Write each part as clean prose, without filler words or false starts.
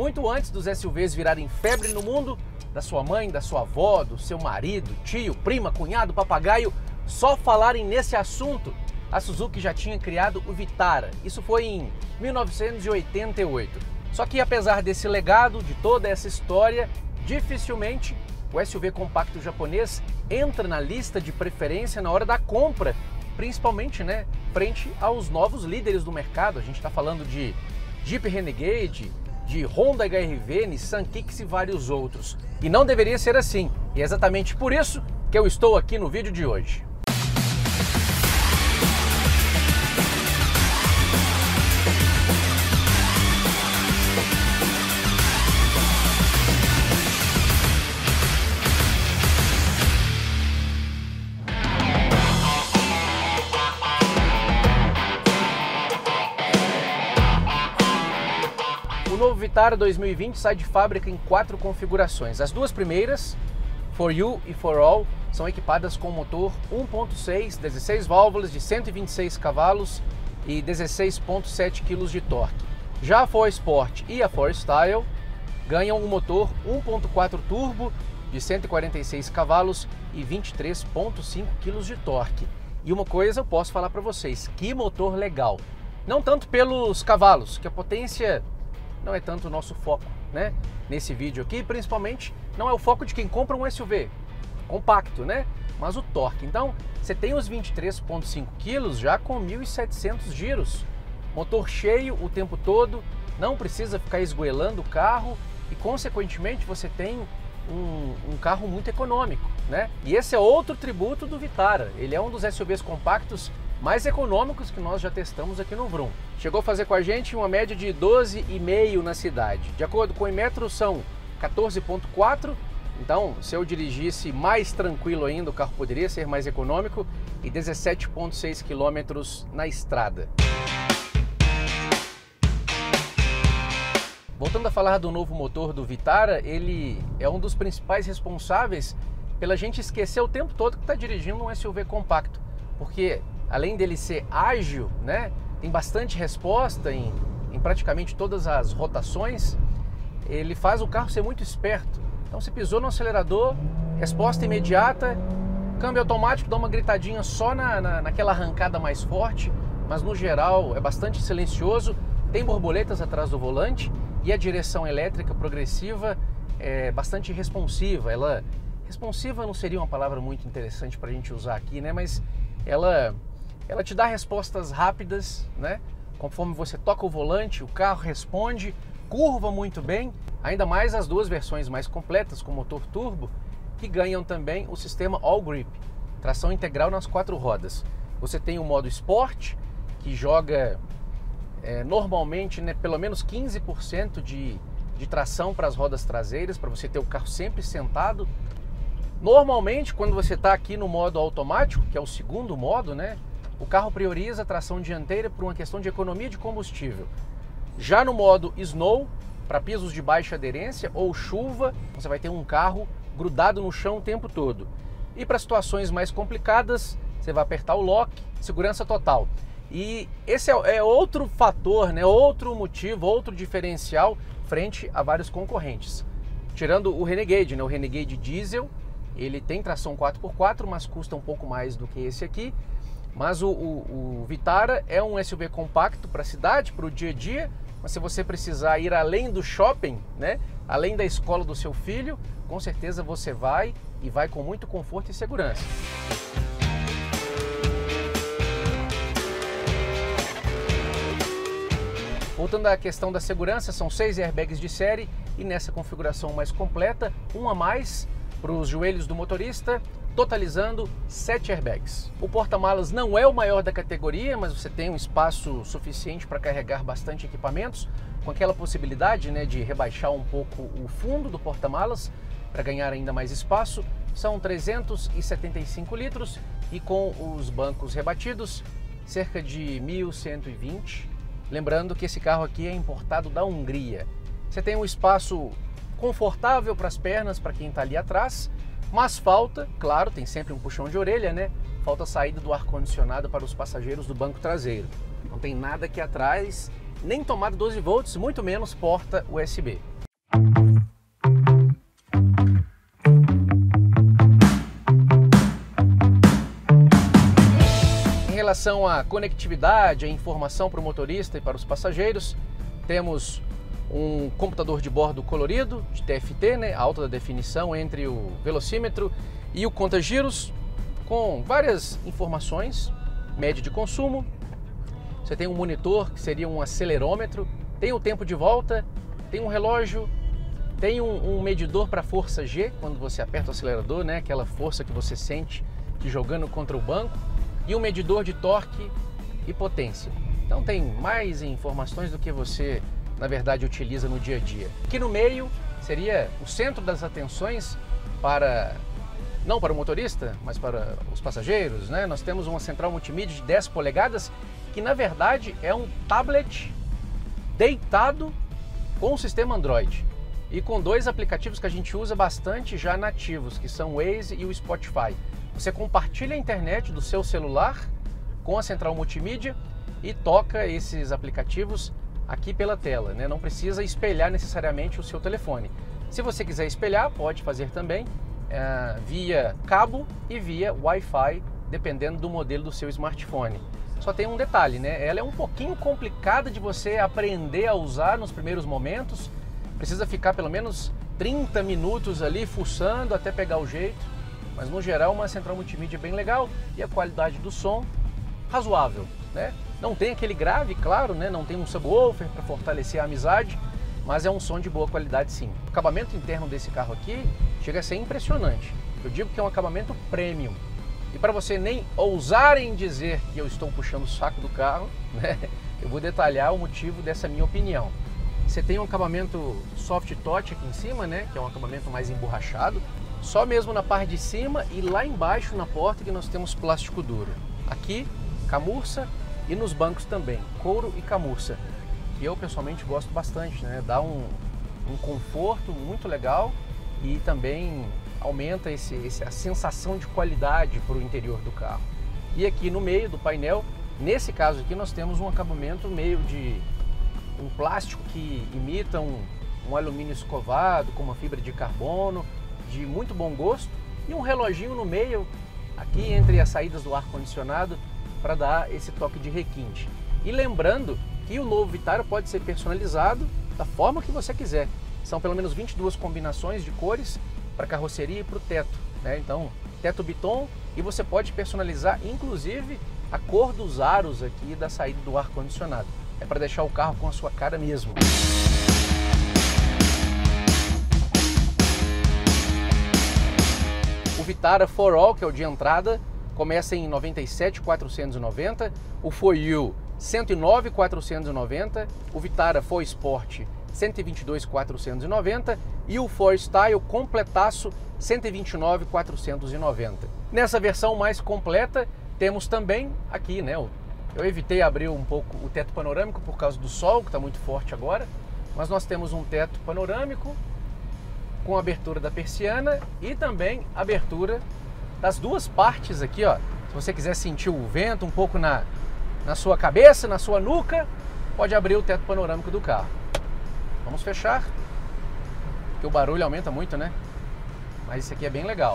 Muito antes dos SUVs virarem febre no mundo, da sua mãe, da sua avó, do seu marido, tio, prima, cunhado, papagaio, só falarem nesse assunto, a Suzuki já tinha criado o Vitara. Isso foi em 1988. Só que apesar desse legado, de toda essa história, dificilmente o SUV compacto japonês entra na lista de preferência na hora da compra, principalmente, frente aos novos líderes do mercado. A gente está falando de Jeep Renegade, de Honda HR-V, Nissan Kicks e vários outros. E não deveria ser assim. E é exatamente por isso que eu estou aqui no vídeo de hoje. O novo Vitara 2020 sai de fábrica em 4 configurações. As duas primeiras, For You e For All, são equipadas com motor 1.6, 16 válvulas de 126 cavalos e 16,7 kg de torque. Já a For Sport e a For Style ganham um motor 1.4 turbo de 146 cavalos e 23,5 kg de torque. E uma coisa eu posso falar para vocês, que motor legal. Não tanto pelos cavalos, que a potência não é tanto o nosso foco, nesse vídeo aqui, principalmente não é o foco de quem compra um SUV compacto, mas o torque. Então, você tem os 23,5 kg já com 1.700 giros, motor cheio o tempo todo, não precisa ficar esgoelando o carro e, consequentemente, você tem um carro muito econômico, E esse é outro tributo do Vitara. Ele é um dos SUVs compactos mais econômicos que nós já testamos aqui no Vroom. Chegou a fazer com a gente uma média de 12,5 na cidade. De acordo com o Inmetro, são 14,4. Então, se eu dirigisse mais tranquilo ainda, o carro poderia ser mais econômico, e 17,6 km na estrada. Voltando a falar do novo motor do Vitara, ele é um dos principais responsáveis pela gente esquecer o tempo todo que está dirigindo um SUV compacto. Porque além dele ser ágil, tem bastante resposta em praticamente todas as rotações, ele faz o carro ser muito esperto. Então, se pisou no acelerador, resposta imediata, câmbio automático, dá uma gritadinha só naquela arrancada mais forte, mas no geral é bastante silencioso, tem borboletas atrás do volante e a direção elétrica progressiva é bastante responsiva. Responsiva não seria uma palavra muito interessante para a gente usar aqui, mas ela te dá respostas rápidas, Conforme você toca o volante, o carro responde, curva muito bem. Ainda mais as duas versões mais completas com motor turbo, que ganham também o sistema All Grip, tração integral nas 4 rodas. Você tem o modo Sport, que joga normalmente pelo menos 15% de tração para as rodas traseiras, para você ter o carro sempre sentado. Normalmente, quando você está aqui no modo automático, que é o segundo modo, o carro prioriza a tração dianteira por uma questão de economia de combustível. Já no modo Snow, para pisos de baixa aderência ou chuva, você vai ter um carro grudado no chão o tempo todo. E para situações mais complicadas, você vai apertar o lock, segurança total. E esse é outro fator, outro motivo, outro diferencial frente a vários concorrentes. Tirando o Renegade, o Renegade Diesel, ele tem tração 4x4, mas custa um pouco mais do que esse aqui. Mas o Vitara é um SUV compacto para a cidade, para o dia a dia, mas se você precisar ir além do shopping, além da escola do seu filho, com certeza você vai e vai com muito conforto e segurança. Voltando à questão da segurança, são 6 airbags de série e nessa configuração mais completa, um a mais para os joelhos do motorista, totalizando 7 airbags. O porta-malas não é o maior da categoria, mas você tem um espaço suficiente para carregar bastante equipamentos, com aquela possibilidade de rebaixar um pouco o fundo do porta-malas para ganhar ainda mais espaço. São 375 litros e com os bancos rebatidos, cerca de 1.120. Lembrando que esse carro aqui é importado da Hungria. Você tem um espaço confortável para as pernas, para quem está ali atrás, mas falta, claro, tem sempre um puxão de orelha, falta a saída do ar-condicionado para os passageiros do banco traseiro. Não tem nada aqui atrás nem tomada 12 volts, muito menos porta USB. Em relação à conectividade, à informação para o motorista e para os passageiros, temos um computador de bordo colorido, de TFT, né, alta definição entre o velocímetro e o conta-giros, com várias informações, média de consumo. Você tem um monitor que seria um acelerômetro, tem o tempo de volta, tem um relógio, tem um medidor para força G, quando você aperta o acelerador, né, aquela força que você sente te jogando contra o banco, e um medidor de torque e potência. Então tem mais informações do que você, na verdade, utiliza no dia a dia. Aqui no meio seria o centro das atenções para, não para o motorista, mas para os passageiros, né? Nós temos uma central multimídia de 10 polegadas, que na verdade é um tablet deitado com o sistema Android e com dois aplicativos que a gente usa bastante já nativos, que são o Waze e o Spotify. Você compartilha a internet do seu celular com a central multimídia e toca esses aplicativos aqui pela tela, né? Não precisa espelhar necessariamente o seu telefone. Se você quiser espelhar, pode fazer também via cabo e via Wi-Fi, dependendo do modelo do seu smartphone. Só tem um detalhe, né? Ela é um pouquinho complicada de você aprender a usar nos primeiros momentos. Precisa ficar pelo menos 30 minutos ali fuçando até pegar o jeito. Mas no geral uma central multimídia bem legal e a qualidade do som razoável, né? Não tem aquele grave, claro, né? Não tem um subwoofer para fortalecer a amizade, mas é um som de boa qualidade sim. O acabamento interno desse carro aqui chega a ser impressionante. Eu digo que é um acabamento premium. E para você nem ousarem dizer que eu estou puxando o saco do carro, né? Eu vou detalhar o motivo dessa minha opinião. Você tem um acabamento soft touch aqui em cima, né? Que é um acabamento mais emborrachado. Só mesmo na parte de cima e lá embaixo na porta que nós temos plástico duro. Aqui, camurça e nos bancos também, couro e camurça. Que eu pessoalmente gosto bastante, né? Dá um conforto muito legal e também aumenta a sensação de qualidade para o interior do carro. E aqui no meio do painel, nesse caso aqui, nós temos um acabamento meio de um plástico que imita um alumínio escovado com uma fibra de carbono, de muito bom gosto, e um reloginho no meio, aqui entre as saídas do ar-condicionado, para dar esse toque de requinte. E lembrando que o novo Vitara pode ser personalizado da forma que você quiser. São pelo menos 22 combinações de cores para a carroceria e para o teto, né? Então, teto Biton, e você pode personalizar inclusive a cor dos aros aqui da saída do ar-condicionado. É para deixar o carro com a sua cara mesmo. O Vitara For All, que é o de entrada, começa em 97.490, o For You 109.490, o Vitara For Sport 122.490 e o For Style completaço 129.490. Nessa versão mais completa temos também aqui, né? Eu evitei abrir um pouco o teto panorâmico por causa do sol, que está muito forte agora, mas nós temos um teto panorâmico com abertura da persiana e também abertura das duas partes aqui, ó. Se você quiser sentir o vento um pouco na sua cabeça, na sua nuca, pode abrir o teto panorâmico do carro. Vamos fechar, porque o barulho aumenta muito, né? Mas isso aqui é bem legal.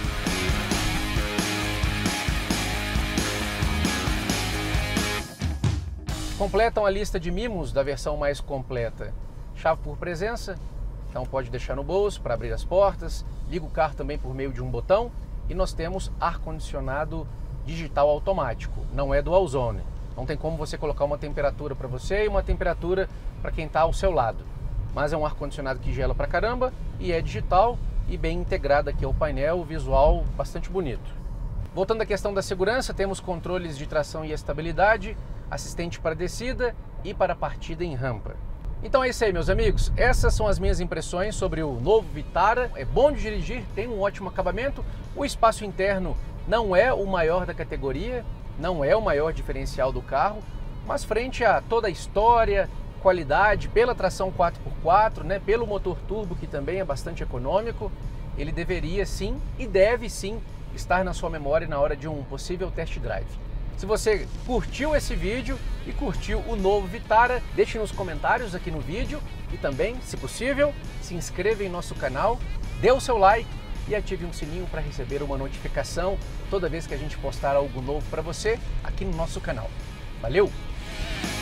Completam a lista de mimos da versão mais completa. Chave por presença, então pode deixar no bolso para abrir as portas, liga o carro também por meio de um botão e nós temos ar-condicionado digital automático, não é dual zone. Não tem como você colocar uma temperatura para você e uma temperatura para quem está ao seu lado. Mas é um ar-condicionado que gela pra caramba e é digital e bem integrado aqui ao painel, visual bastante bonito. Voltando à questão da segurança, temos controles de tração e estabilidade, assistente para descida e para partida em rampa. Então é isso aí, meus amigos. Essas são as minhas impressões sobre o novo Vitara. É bom de dirigir, tem um ótimo acabamento. O espaço interno não é o maior da categoria, não é o maior diferencial do carro, mas frente a toda a história, qualidade, pela tração 4x4, né, pelo motor turbo, que também é bastante econômico, ele deveria sim e deve sim estar na sua memória na hora de um possível test drive. Se você curtiu esse vídeo e curtiu o novo Vitara, deixe nos comentários aqui no vídeo e também, se possível, se inscreva em nosso canal, dê o seu like e ative um sininho para receber uma notificação toda vez que a gente postar algo novo para você aqui no nosso canal. Valeu!